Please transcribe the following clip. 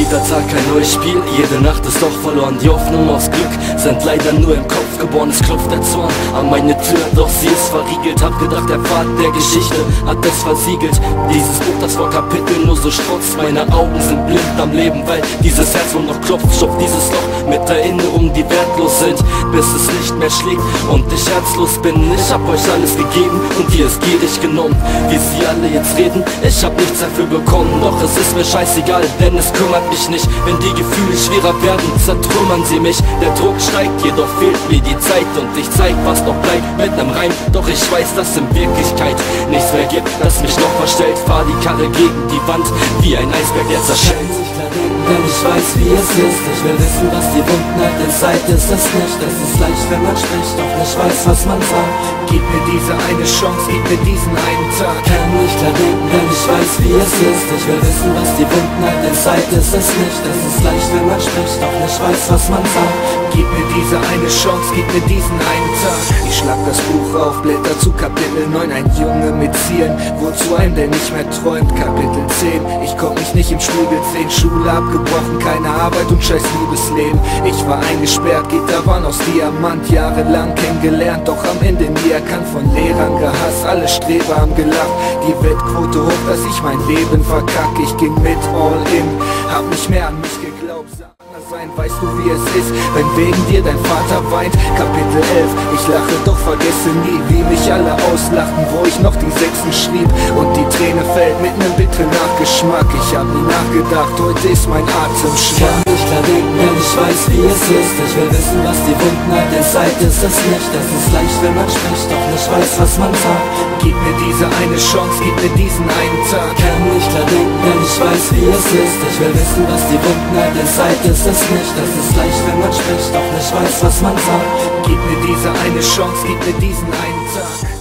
Jeder Tag ein neues Spiel, jede Nacht ist doch verloren. Die Hoffnung aufs Glück sind leider nur im Kopf geboren. Es klopft der Zorn an meine Tür, doch sie ist verriegelt. Hab gedacht, der Pfad der Geschichte hat es versiegelt. Dieses Buch, das vor Kapitel nur so strotzt. Meine Augen sind blind am Leben, weil dieses Herz wohl noch klopft. Stopft dieses Loch mit Erinnerungen, die wertlos sind, bis es nicht mehr schlägt und ich herzlos bin. Ich hab euch alles gegeben und ihr es gierig genommen. Wie sie alle jetzt reden, ich hab nichts dafür bekommen. Doch es ist mir scheißegal, denn es kümmert mich nicht. Wenn die Gefühle schwerer werden, zertrümmern sie mich. Der Druck steigt, jedoch fehlt mir die Zeit und ich zeig, was noch bleibt mit nem Reim. Doch ich weiß, dass in Wirklichkeit nichts mehr gibt, das mich noch verstellt. Fahr die Karre gegen die Wand, wie ein Eisberg, der zerschellt. Denn ich weiß, wie es ist. Ich will wissen, was die Wunden halt in Zeit ist. Es nicht, es ist leicht, wenn man spricht, doch nicht weiß, was man sagt. Gib mir diese eine Chance, gib mir diesen einen Tag. Kann nicht klar denken, denn ich weiß, wie es ist. Ich will wissen, was die Wunden halt in Zeit ist. Es nicht, es ist leicht, wenn man spricht, doch nicht weiß, was man sagt. Gib mir diese eine Chance, gib mir diesen einen Tag. Ich schlag das Buch auf, Blätter zu Kapitel 9. Ein Junge mit Zielen, wozu einem, der nicht mehr träumt. Kapitel 10, ich konnt mich nicht im Spiegel sehen. Schule abgebrochen, keine Arbeit und scheiß Liebesleben. Ich war eingesperrt, Gitter waren aus Diamant. Jahrelang kennengelernt, doch am Ende nie erkannt. Von Lehrern gehasst, alle Streber haben gelacht. Die Wettquote hoch, dass ich mein Leben verkack. Ich ging mit all in, hab nicht mehr an mich geglaubt. Sein, weißt du wie es ist, wenn wegen dir dein Vater weint. Kapitel 11, ich lache, doch vergesse nie, wie mich alle auslachten, wo ich noch die Sechsen schrieb und die Träne fällt mit nem bitteren Nachgeschmack. Ich hab nie nachgedacht, heute ist mein Atem schwach. Kann nicht klar denken, denn ich weiß, wie es ist. Ich will wissen, was die Wunden halt in Zeit ist. Es nicht, es ist leicht, wenn man spricht, doch nicht weiß, was man sagt. Gib mir diese eine Chance, gib mir diesen einen Tag. Kann nicht klar denken, denn ich weiß, wie es ist. Ich will wissen, was die Wunden halt in Zeit ist. Es nicht, es ist leicht, wenn man spricht, doch nicht weiß, was man sagt. Gib mir diese eine Chance, gib mir diesen einen Tag.